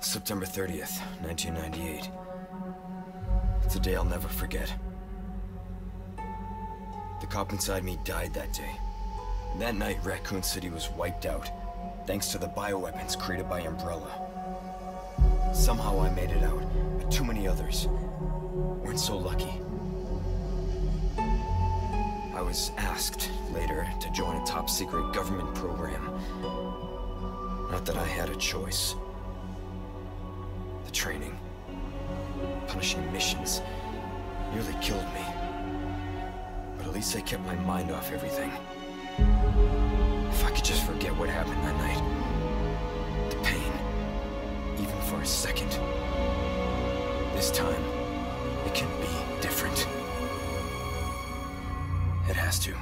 September 30th, 1998. It's a day I'll never forget. The cop inside me died that day. And that night, Raccoon City was wiped out, thanks to the bioweapons created by Umbrella. Somehow I made it out, but too many others weren't so lucky. I was asked later to join a top-secret government program. Not that I had a choice. The training, punishing missions, nearly killed me. But at least I kept my mind off everything. If I could just forget what happened that night. The pain, even for a second. This time, it can be different. It has to.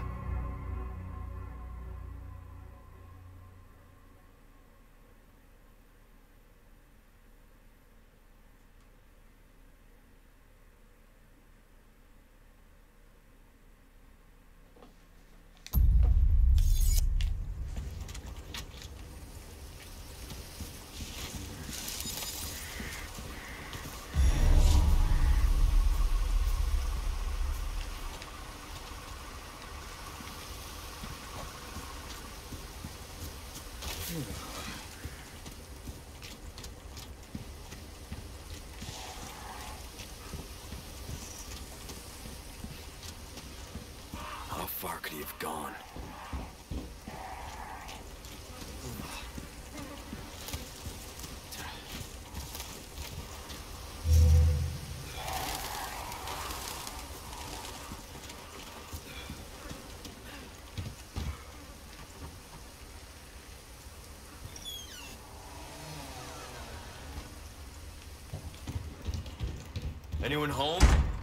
How far could he have gone? Anyone home?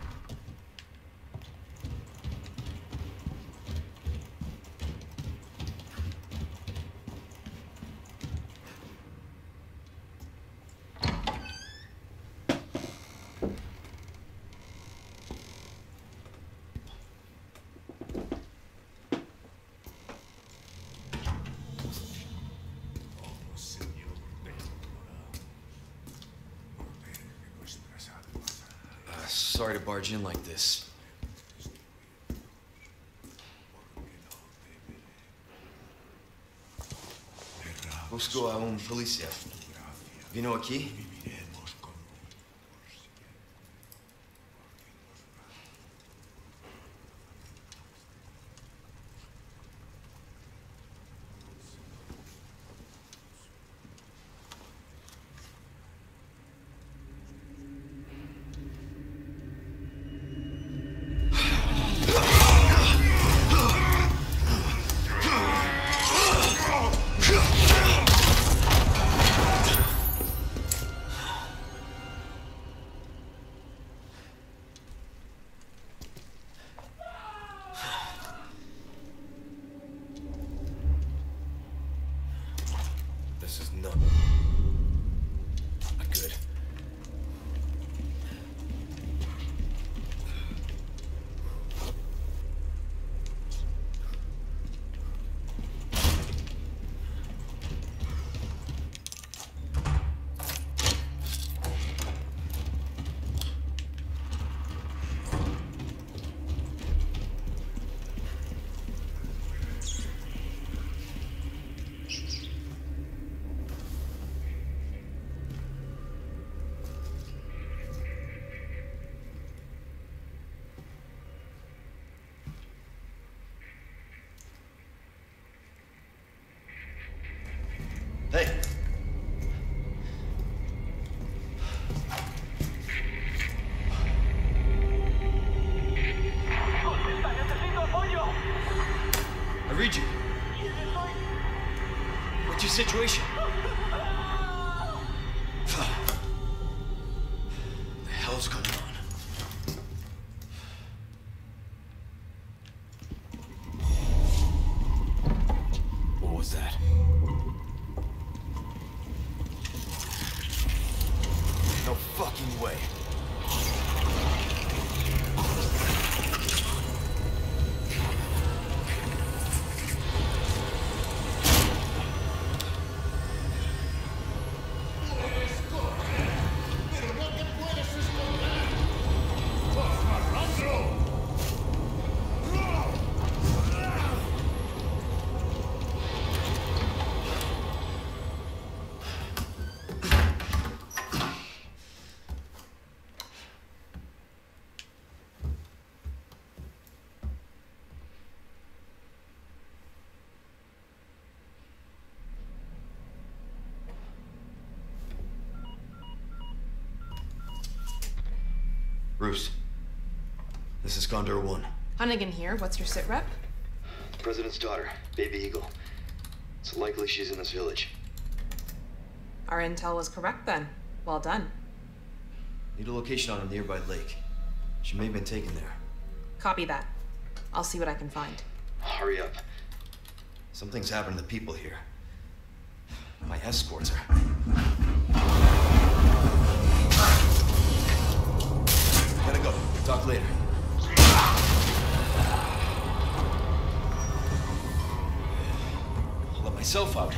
Sorry to barge in like this. Busco a un policía. Vino aquí? This is not good. Hey! I read you. What's your situation? What the hell's going on? What was that? No fucking way. Bruce, this is Condor 1. Hunnigan here. What's your sit rep? President's daughter, Baby Eagle. It's likely she's in this village. Our intel was correct then. Well done. Need a location on a nearby lake. She may have been taken there. Copy that. I'll see what I can find. Hurry up. Something's happened to the people here. My escorts are... Gotta go. Talk later. I'll let myself out.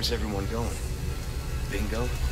Where's everyone going? Bingo?